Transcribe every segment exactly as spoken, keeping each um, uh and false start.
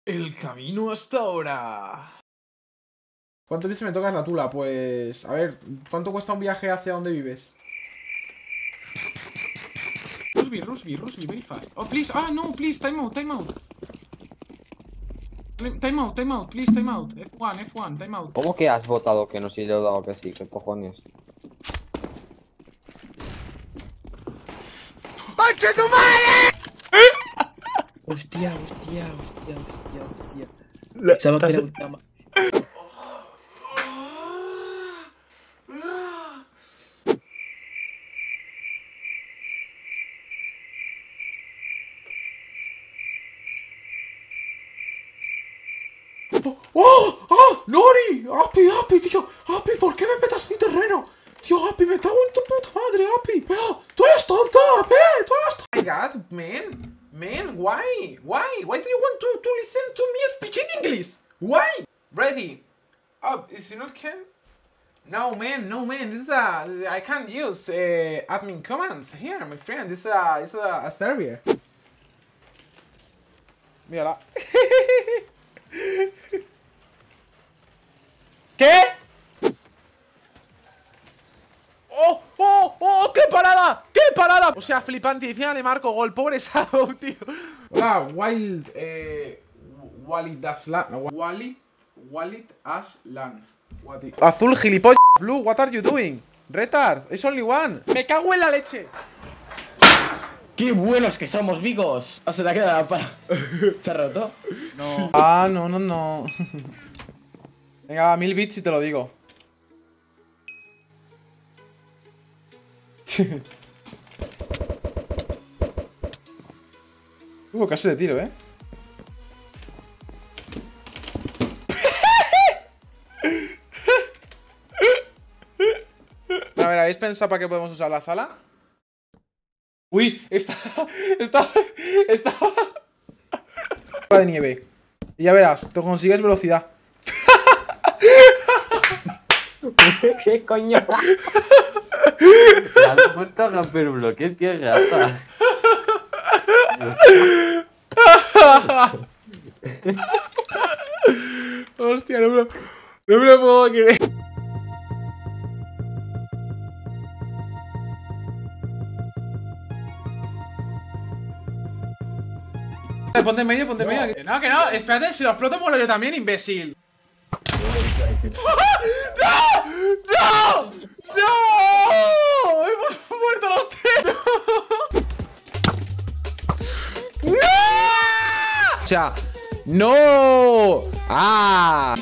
El camino hasta ahora. ¿Cuántas veces me tocas la tula? Pues... A ver, ¿cuánto cuesta un viaje hacia donde vives? Rusby, Rusby, Rusby, very fast. Oh, please. Ah, no, please. Time out, time out. Time out, time out, please, time out. F uno, F uno, time out. ¿Cómo que has votado que no? Si le he dado que sí? ¿Qué cojones? ¡Conche tu madre! Hostia, hostia, hostia, hostia, hostia. Pensaba que era ultima. ¡Oh! ¡Oh! ¡Nori! ¡Api, Api, tío! ¡Api, ¿por qué me metas mi terreno? Tío, Api, me cago en tu puta madre, Api. Pero, tú eres tonto, Api. Tú eres tonto. Oh my god, man. Man, why? Why? Why do you want to, to listen to me speaking English? Why? Ready. Oh, is it not can? No, man, no, man. This is a... I can't use uh, admin commands here, my friend. This is a, this is a, a server. Mírala. ¿Qué? ¡Oh! ¡Oh! ¡Oh! ¡Qué parada! ¡Qué parada! O sea, flipante. Y encima le marco gol. Pobre Shadow, tío. Hola, Wild... Eh... Walid Aslan... No, Walid... Walid Aslan. Azul, gilipollas. Blue, what are you doing? Retard, it's only one. ¡Me cago en la leche! ¡Qué buenos que somos, Vigos! ¿O se te ha quedado para...? ¿Se ha roto? No. Ah, no, no, no. Venga, mil bits y te lo digo. Uh, casi le tiro, ¿eh? A ver, ¿habéis pensado para qué podemos usar la sala? Uy, está... Está... Está... de nieve. Y ya verás, te consigues velocidad. ¿Qué coño? ¿Le has puesto a romper bloques? ¡Qué rata! Hostia, no me lo, no me lo puedo creer. Ponte en medio, ponte en No. medio. Que no, que no, espérate, si lo exploto muero yo también, imbécil. ¡No! ¡No! ¡No! ¡Hemos muerto los tres! ¡No! O sea, ¡no! ¡Ah!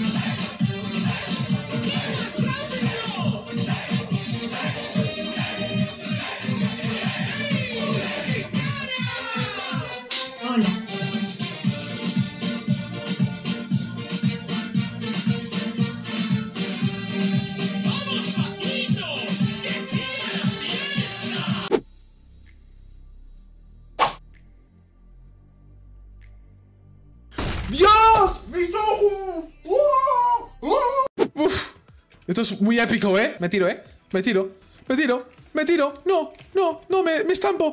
¡Dios! ¡Mis ojos! Uf. Esto es muy épico, ¿eh? Me tiro, ¿eh? Me tiro, me tiro, me tiro. No, no, no, me, me estampo.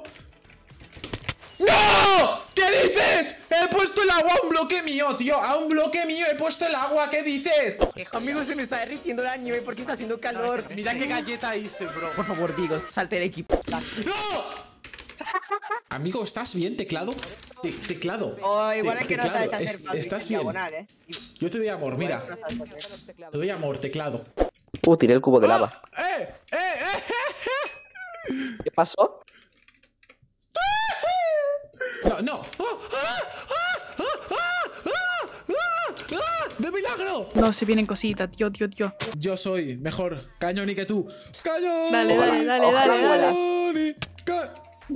¡No! ¿Qué dices? He puesto el agua a un bloque mío, tío. A un bloque mío he puesto el agua. ¿Qué dices? Amigo, se me está derritiendo la nieve porque está haciendo calor. Mira qué galleta hice, bro. Por favor, Vigos, salte del equipo. ¡No! Amigo, ¿estás bien? ¿Teclado? Te teclado. O igual Te es que no teclado. sabes hacer Es- pases ¿Estás en bien? diagonal, eh. Yo te doy amor, mira. Te doy amor, teclado. Uh, tiré el cubo de lava. ¡Eh! ¡Eh! ¡Eh! ¿Qué pasó? No, no. ¡Ah! ¡Ah! ¡Ah! ¡Ah! ¡Ah! ¡Ah! ¡Ah! ¡De milagro! No, se vienen cositas, tío, tío, tío. Yo soy mejor cañoni que tú. ¡Cañoni! Dale, dale, dale, Ojalá dale, dale. ¡Cañoni! Ca-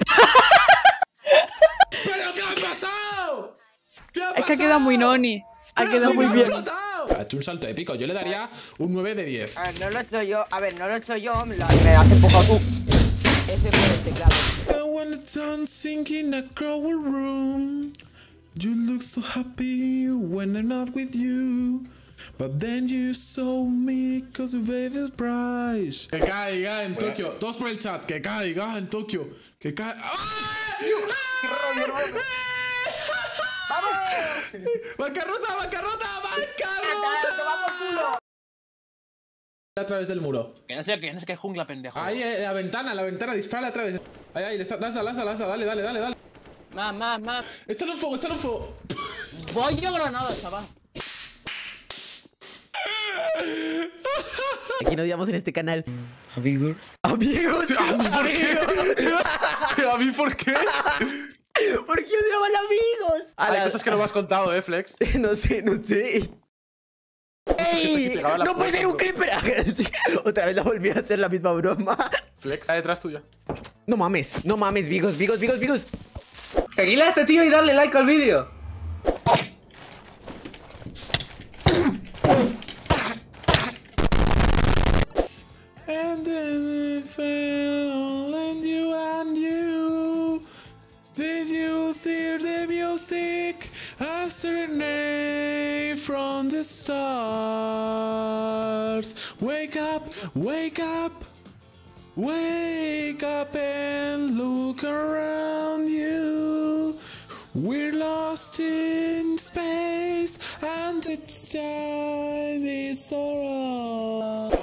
¿Pero qué ha pasado? ¿Qué ha Es que ha pasado? quedado muy noni. Ha Pero quedado si muy me ha bien. explotado. Ha hecho un salto épico. Yo le daría un nueve de diez. A ver, no lo he hecho yo. A ver, no lo he hecho yo. Me lo me has empujado tú. Ese fue el teclado. Don't wanna dance singing a cruel room. You look so happy when I'm not with you. But then you saw me cause your baby's price. Que caiga en Tokio. Todos por el chat. Que caiga en Tokio. Que caiga. ¡Ah! ¡Ah! ¡Ah! ¡Vamos! ¡Bancarrota, bancarrota, bancarrota! A través del muro. Que no sé, que no sé qué jungla, pendejo. Ahí, en la ventana, la ventana, dispara a través. Ahí, ahí, lanza, lanza, lanza, dale, dale, dale, dale. Más, más, más. Échale un fuego, échale un fuego. Voy yo granada, chaval. Aquí nos odiamos en este canal. Amigos. Amigos. ¿A mí por qué? ¿A mí por qué? ¿Por qué odiamos amigos? Hay cosas que no me has contado, eh, Flex. No sé, no sé. ¡Ey! ¡No puede ser un creeper! Otra vez la volví a hacer la misma broma. Flex, está detrás tuya. No mames, no mames, Vigos, Vigos, Vigos, Vigos. Seguidle a este tío y darle like al vídeo. And then it fell and you and you. Did you hear the music? A serenade from the stars. Wake up, wake up, wake up and look around you. We're lost in space and the time is all.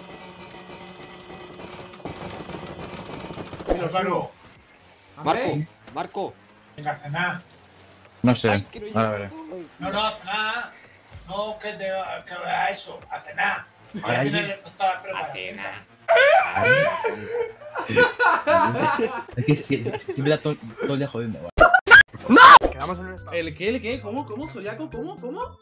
Marco. Marco, Marco. Venga, a cenar. No sé, ahora veré. No, no, a cenar. No, que te que vea eso, a cenar. Ahora A ahí- cenar no estaba preparado. Es que siempre si, si me da todo, todo el día jodiendo. ¿Vale? ¿El qué? ¿El qué? ¿Cómo? ¿Cómo? ¿Zodiaco? ¿Cómo? ¿Cómo?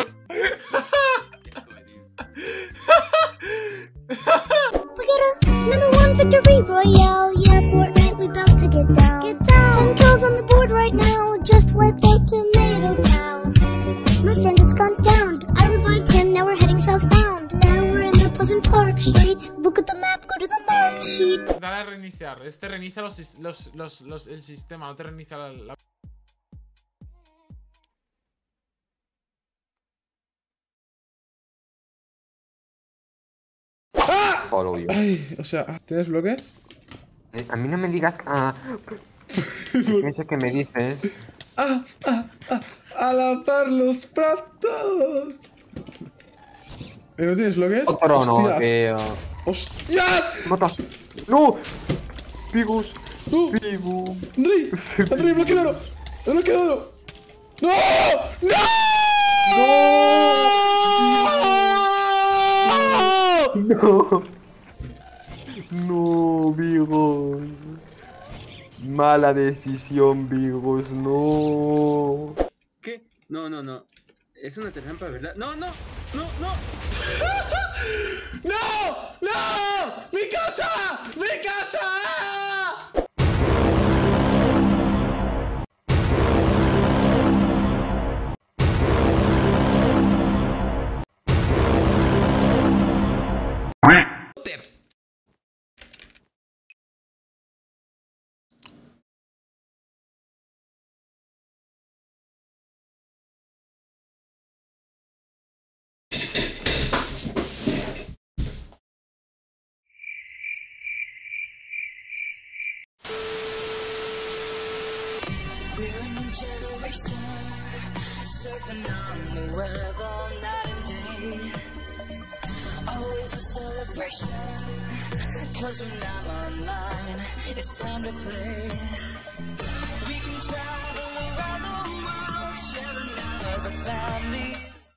Number one victory royale, yeah, Fortnite, we bout to get down. Get down. Ten kills on the board right now, just wiped out Tomato Town. My friend has gone down, I revived him, now we're heading southbound. Now we're in the Pleasant Park Street, look at the map, go to the mark sheet. Dale a reiniciar, este reinicia los, sis- los, los, los, el sistema, no te reinicia la... la... Follow you. Ay, o sea, ¿tienes bloques? Eh, A mí no me digas ah. Eso que me dices. ¡Ah, ah, ah! ¡A lavar los platos! ¿Eh, ¿No tienes bloques? Otro no, ¡Hostias! tío. ¡Hostias! Matas. ¡No! Pigus. ¡No! Pigu. ¡Andrei! ¡Andrei, bloque de oro! ¡El bloque de oro! ¡No! ¡No! No. No, Vigos. Mala decisión, Vigos. No. ¿Qué? No, no, no. Es una trampa, ¿verdad? No, no, no, no. ¡No! ¡No! ¡Mi casa! ¡Mi casa! We're a new generation, surfing on the web all night and day. Always a celebration, cause when I'm online, it's time to play. We can travel around the world, sharing our family.